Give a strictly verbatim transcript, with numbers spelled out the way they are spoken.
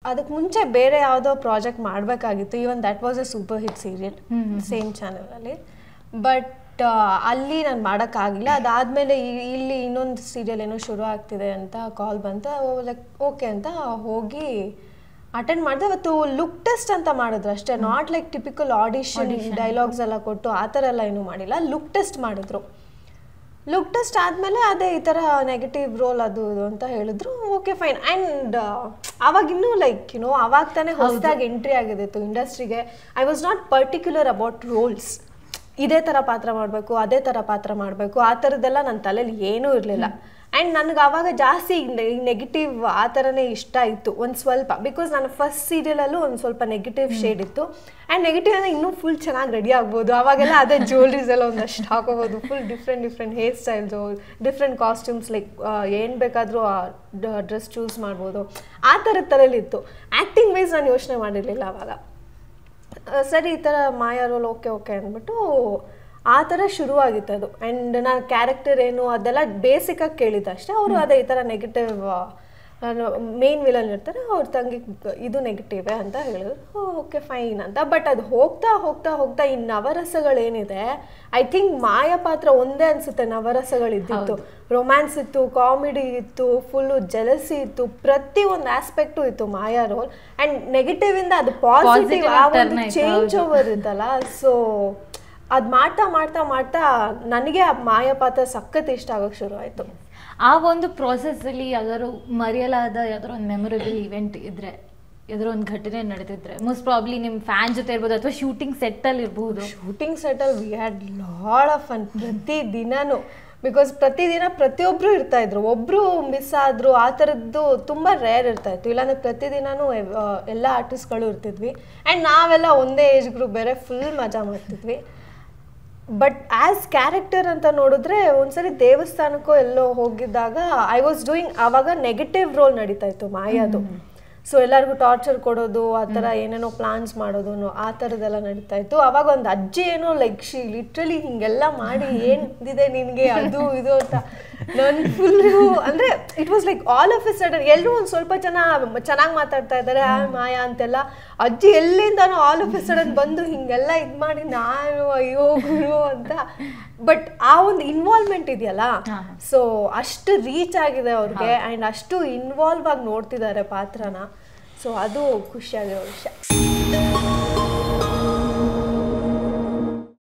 ಅದಕ್ಕೆ ಮುಂಚೆ ಬೇರೆ ಯಾವುದೋ ಪ್ರಾಜೆಕ್ಟ್ ಮಾಡಬೇಕಾಗಿತ್ತು. Even that was a super hit serial same ಚಾನಲಲ್ಲಿ. ಬಟ್ ಅಲ್ಲಿ ನಾನು ಮಾಡೋಕ್ಕಾಗಿಲ್ಲ. ಅದಾದಮೇಲೆ ಇಲ್ಲಿ ಇನ್ನೊಂದು ಸೀರಿಯಲ್ ಏನೋ ಶುರು ಆಗ್ತಿದೆ ಅಂತ ಕಾಲ್ ಬಂತು. ಲೈಕ್ ಓಕೆ ಅಂತ ಹೋಗಿ ಅಟೆಂಡ್ ಮಾಡಿದೆ. ಅವತ್ತು ಲುಕ್ ಟೆಸ್ಟ್ ಅಂತ ಮಾಡಿದ್ರು ಅಷ್ಟೇ, not like typical audition dialogues ಎಲ್ಲ ಕೊಟ್ಟು ಆ ಥರ ಎಲ್ಲ ಏನೂ ಮಾಡಿಲ್ಲ. ಲುಕ್ ಟೆಸ್ಟ್ ಮಾಡಿದ್ರು. ಲುಕ್ ಟೆಸ್ಟ್ ಆದಮೇಲೆ ಅದೇ ಈ ಥರ ನೆಗೆಟಿವ್ ರೋಲ್ ಅದು ಇದು ಅಂತ ಹೇಳಿದ್ರು. Okay fine. ಆ್ಯಂಡ್ ಅವಾಗಿನ್ನೂ ಲೈಕ್ ಯುನೋ ಅವಾಗ ತಾನೇ ಹೊಸದಾಗಿ ಎಂಟ್ರಿ ಆಗಿದ್ದಿತ್ತು ಇಂಡಸ್ಟ್ರಿಗೆ. I was not particular about roles. ಇದೇ ಥರ ಪಾತ್ರ ಮಾಡಬೇಕು, ಅದೇ ಥರ ಪಾತ್ರ ಮಾಡಬೇಕು, ಆ ಥರದ್ದೆಲ್ಲ ನನ್ನ ತಲೆಯಲ್ಲಿ ಏನೂ ಇರಲಿಲ್ಲ. ಆ್ಯಂಡ್ ನನಗೆ ಆವಾಗ ಜಾಸ್ತಿ ನೆಗೆಟಿವ್ ಆ ಥರನೇ ಇಷ್ಟ ಇತ್ತು ಒಂದು ಸ್ವಲ್ಪ. ಬಿಕಾಸ್ ನನ್ನ ಫಸ್ಟ್ ಸೀರಿಯಲಲ್ಲೂ ಒಂದು ಸ್ವಲ್ಪ ನೆಗೆಟಿವ್ ಶೇಡ್ ಇತ್ತು. ಆ್ಯಂಡ್ ನೆಗೆಟಿವ್ ಅಂದರೆ ಇನ್ನೂ ಫುಲ್ ಚೆನ್ನಾಗಿ ರೆಡಿ ಆಗ್ಬೋದು. ಅವಾಗೆಲ್ಲ ಅದೇ ಜ್ಯುವೆಲ್ರೀಸ್ ಎಲ್ಲ ಒಂದಷ್ಟು ಹಾಕೋಬೋದು. Full different different hair styles, different costumes, like ಏನು ಬೇಕಾದರೂ ಡ್ರೆಸ್ ಚೂಸ್ ಮಾಡ್ಬೋದು. ಆ ಥರದ ಥರಲ್ಲಿತ್ತು. ಆ್ಯಕ್ಟಿಂಗ್ ವೈಸ್ ನಾನು ಯೋಚನೆ ಮಾಡಿರಲಿಲ್ಲ ಆವಾಗ. ಸರಿ ಈ ಥರ ಮಾಯಾ ರೋಲ್ ಓಕೆ ಓಕೆ ಅಂದ್ಬಿಟ್ಟು ಆ ಥರ ಶುರುವಾಗಿತ್ತು ಅದು. ಆ್ಯಂಡ್ ನಾನು ಕ್ಯಾರೆಕ್ಟರ್ ಏನು ಅದೆಲ್ಲ ಬೇಸಿಕಾಗಿ ಕೇಳಿದ್ದೆ ಅಷ್ಟೇ. ಅವರು ಅದೇ ಈ ಥರ ನೆಗೆಟಿವ್ ಮೇನ್ ವಿಲನ್ ಇರ್ತಾರೆ, ಅವ್ರ ತಂಗಿ ಇದು ನೆಗೆಟಿವೇ ಅಂತ ಹೇಳಿದ್ರು. ಓಕೆ ಫೈನ್ ಅಂತ. ಬಟ್ ಅದು ಹೋಗ್ತಾ ಹೋಗ್ತಾ ಹೋಗ್ತಾ ಈ ನವರಸಗಳೇನಿದೆ, ಐ ಥಿಂಕ್ ಮಾಯಾ ಪಾತ್ರ ಒಂದೇ ಅನಿಸುತ್ತೆ ನವರಸಗಳಿದ್ದಿತ್ತು. ರೊಮ್ಯಾನ್ಸ್ ಇತ್ತು, ಕಾಮಿಡಿ ಇತ್ತು, ಫುಲ್ಲು ಜೆಲಸಿ ಇತ್ತು, ಪ್ರತಿ ಒಂದು ಆಸ್ಪೆಕ್ಟು ಇತ್ತು ಮಾಯಾ ರೋಲ್. ಆ್ಯಂಡ್ ನೆಗೆಟಿವಿಂದ ಅದು ಪಾಸಿಟಿವ್ ಆ ಒಂದು ಚೇಂಜ್ ಓವರ್ ಇತ್ತಲ್ಲ. ಸೊ ಅದು ಮಾಡ್ತಾ ಮಾಡ್ತಾ ಮಾಡ್ತಾ ನನಗೆ ಆ ಮಾಯಾ ಪಾತ್ರ ಸಖತ್ ಇಷ್ಟ ಆಗೋಕ್ಕೆ ಶುರು ಆಯಿತು. ಆ ಒಂದು ಪ್ರಾಸೆಸ್ಸಲ್ಲಿ ಯಾವ್ದಾದ್ರು ಮರೆಯಲಾದ ಯಾವ್ದಾದ್ರು ಒಂದು ಮೆಮೊರೇಬಲ್ ಇವೆಂಟ್ ಇದ್ದರೆ, ಯಾವ್ದಾದ್ರು ಒಂದು ಘಟನೆ ನಡೆದಿದ್ರೆ, ಮೋಸ್ಟ್ ಪ್ರಾಬ್ಲಿ ನಿಮ್ಮ ಫ್ಯಾನ್ ಜೊತೆ ಇರ್ಬೋದು ಅಥವಾ ಶೂಟಿಂಗ್ ಸೆಟ್ಟಲ್ಲಿ ಇರ್ಬೋದು. ಶೂಟಿಂಗ್ ಸೆಟ್ಟಲ್ಲಿ we had lot of fun ಪ್ರತಿ ದಿನನೂ. ಬಿಕಾಸ್ ಪ್ರತಿದಿನ ಪ್ರತಿಯೊಬ್ಬರು ಇರ್ತಾಯಿದ್ರು, ಒಬ್ಬರು ಮಿಸ್ ಆದರು ಆ ಥರದ್ದು ತುಂಬ ರೇರ್ ಇರ್ತಾಯಿತ್ತು. ಇಲ್ಲಾಂದರೆ ಪ್ರತಿದಿನವೂ ಎಲ್ಲ ಆರ್ಟಿಸ್ಟ್ಗಳು ಇರ್ತಿದ್ವಿ. ಆ್ಯಂಡ್ ನಾವೆಲ್ಲ ಒಂದೇ ಏಜ್ ಗ್ರೂಪ್ ಬೇರೆ, ಫುಲ್ ಮಜಾ ಮಾಡ್ತಿದ್ವಿ. ಬಟ್ ಆ್ಯಸ್ ಕ್ಯಾರೆಕ್ಟರ್ ಅಂತ ನೋಡಿದ್ರೆ ಒಂದ್ಸರಿ ದೇವಸ್ಥಾನಕ್ಕೂ ಎಲ್ಲೋ ಹೋಗಿದ್ದಾಗ ಐ ವಾಸ್ ಡೂಯಿಂಗ್, ಆವಾಗ ನೆಗೆಟಿವ್ ರೋಲ್ ನಡೀತಾ ಇತ್ತು ಮಾಯಾದು. ಸೊ ಎಲ್ಲರಿಗೂ ಟಾರ್ಚರ್ ಕೊಡೋದು, ಆ ಥರ ಏನೇನೋ ಪ್ಲಾನ್ಸ್ ಮಾಡೋದು ಆ ಥರದ್ದೆಲ್ಲ ನಡೀತಾ ಇತ್ತು. ಆವಾಗ ಒಂದು ಅಜ್ಜಿ ಏನೋ ಲೈಕ್ ಶಿ ಲಿಟ್ರಲಿ ಹಿಂಗೆಲ್ಲ ಮಾಡಿ ಏನಿದೆ ನಿನಗೆ ಅದು ಇದು ಅಂತ ನನ್ನ ಫುಲ್ಲು ಅಂದರೆ it was like all of a sudden ಎಲ್ಲರೂ ಒಂದು ಸ್ವಲ್ಪ ಜನ ಚೆನ್ನಾಗಿ ಮಾತಾಡ್ತಾ ಇದ್ದಾರೆ ಆ ಮಾಯಾ ಅಂತೆಲ್ಲ. ಅಜ್ಜಿ ಎಲ್ಲಿಂದನೋ ಆಲ್ ಆಫ್ ಎ ಸಡನ್ ಬಂದು ಹಿಂಗೆಲ್ಲ ಇದು ಮಾಡಿ ನಾನು ಅಯ್ಯೋ ಗುರು ಅಂತ. ಬಟ್ ಆ ಒಂದು ಇನ್ವಾಲ್ವ್ಮೆಂಟ್ ಇದೆಯಲ್ಲ, ಸೊ ಅಷ್ಟು ರೀಚ್ ಆಗಿದೆ ಅವ್ರಿಗೆ ಆ್ಯಂಡ್ ಅಷ್ಟು ಇನ್ವಾಲ್ವ್ ಆಗಿ ನೋಡ್ತಿದ್ದಾರೆ ಪಾತ್ರನ. ಸೊ ಅದು ಖುಷಿಯಾಗಿರೋ ವಿಷಯ.